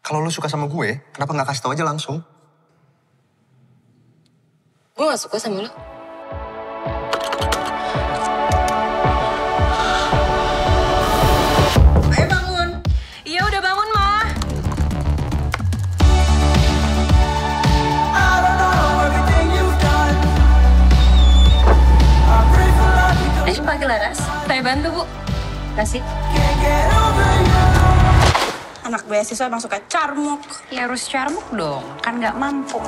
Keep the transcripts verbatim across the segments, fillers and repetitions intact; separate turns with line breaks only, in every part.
Kalau lu suka sama gue, kenapa nggak kasih tau aja langsung?
Gue gak suka sama lo.
Ayo bangun.
Iya udah bangun, Ma.
Ayo pagi Laras.
Saya bantu, Bu.
Kasih. Anak beasiswa emang suka carmuk.
Ya harus carmuk dong, kan gak mampu.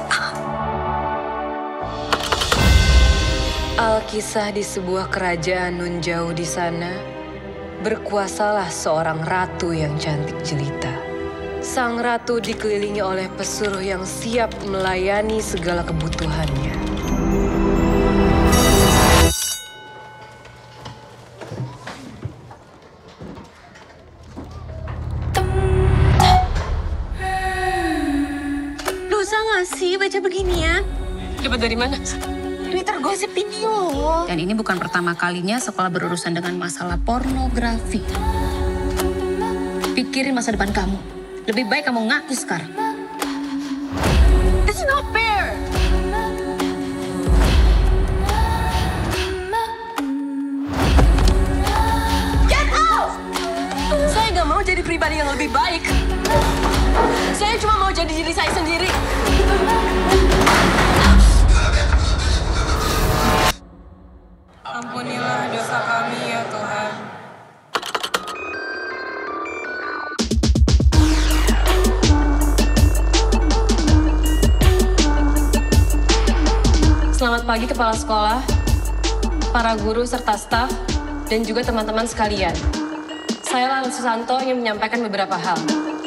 Alkisah di sebuah kerajaan nun jauh di sana, berkuasalah seorang ratu yang cantik jelita. Sang ratu dikelilingi oleh pesuruh yang siap melayani segala kebutuhannya.
Dosa gak sih baca beginian?
Dapat dari mana?
Twitter gosip video.
Dan ini bukan pertama kalinya sekolah berurusan dengan masalah pornografi. Pikirin masa depan kamu. Lebih baik kamu ngaku sekarang.
This is not fair. Get out!
Saya gak mau jadi pribadi yang lebih baik. Saya cuma mau jadi diri saya sendiri. Ampunilah dosa kami ya Tuhan. Selamat pagi Kepala Sekolah, para guru serta staf, dan juga teman-teman sekalian. Saya Laras ingin menyampaikan beberapa hal.